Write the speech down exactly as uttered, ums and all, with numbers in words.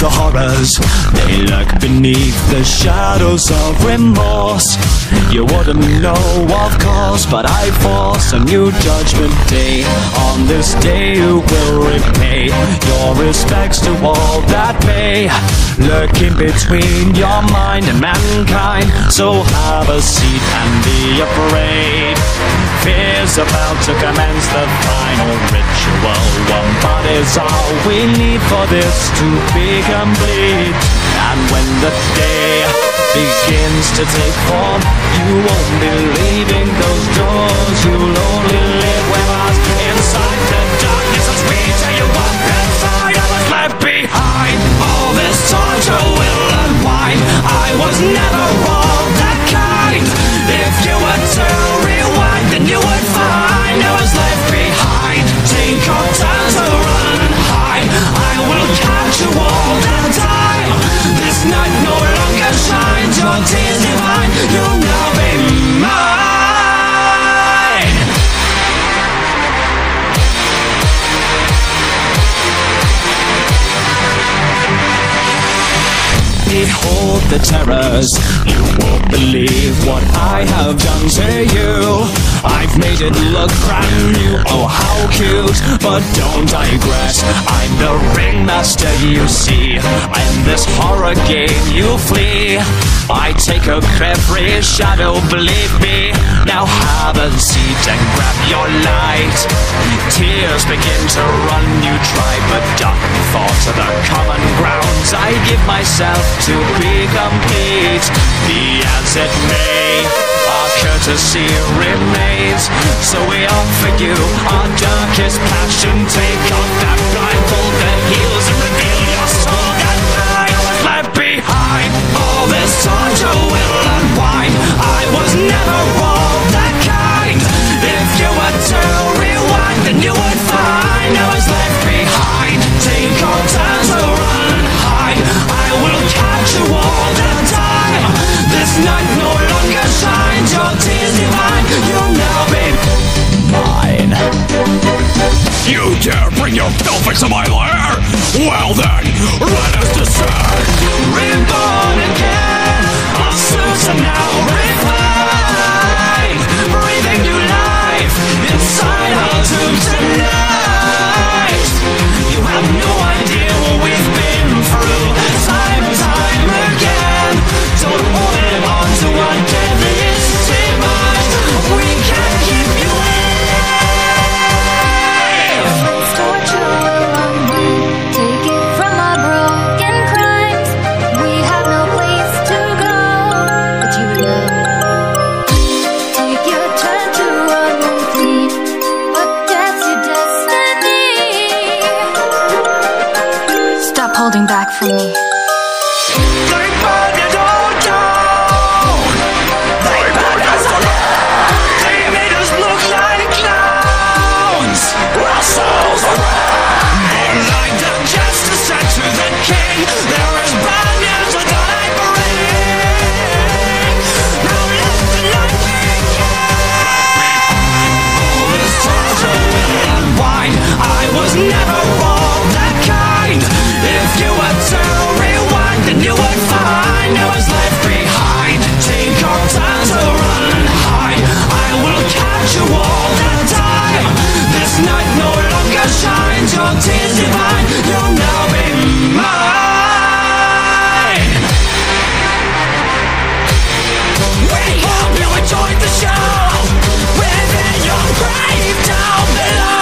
the horrors, they lurk beneath the shadows of remorse. You wouldn't know, of course, but I force a new judgment day. On this day you will repay your respects to all that may lurk in between your mind and mankind. So have a seat and be afraid. Fear's about to commence the final ritual. One body's all we need for this to be complete. And when the day begins to take form, you won't be leaving those doors. You'll only live with us inside the darkness as we tear you up inside. I was left behind. All this torture will unwind. I was never all that kind. If you were to rewind, then you would find I was left behind. Take your time to run and hide. I will catch you all the time. This night no longer shines. Your tears divine. You'll now be mine. Behold the terrors. You won't believe what I have done to you. I've made it look brand new. Oh, how cute. But don't digress. I'm the ringmaster, you see. In this horror game you flee. I take up every shadow, believe me. Now have a seat and grab your light. Tears begin to run, you try, but dark thoughts are the common grounds. I give myself to be complete. Be as it may, our courtesy remains. So we offer you our darkest passion. Take off that blindfold that heals and reveal your soul that night was left behind. All this torture will unwind. I was never all that kind. If you were to rewind, then you would find I was left behind. Take your time to run and hide. I will catch you all the time. This night no longer shines. Your tears divine. You'll now be mine. You dare bring your filth into my lair? Well then, let us descend. Reborn again. Our suits are now refined. Breathing new life inside our tombs tonight. You have no idea what we've been through. Time and time again. Don't hold it on to our deadliest demise. We can't keep you alive. This torture will unwind. Take it from our broken crimes. We have no place to go, but you know. Take your turn to run and flee, but that's your destiny. Stop holding back from me. They burned it all down. They burned us alive. They made us look like clowns. Our souls are red. More like the justice sent to the king. There is bad news with the night bring. Now let the night begin. All this torture will unwind. I was never all that kind. If you were to rewind, then you would find I was left behind. Take your time to run and hide. I will catch you all the time. This night no longer shines. Your tears divine. You'll now be mine. We hope you enjoyed the show. Within your grave down below.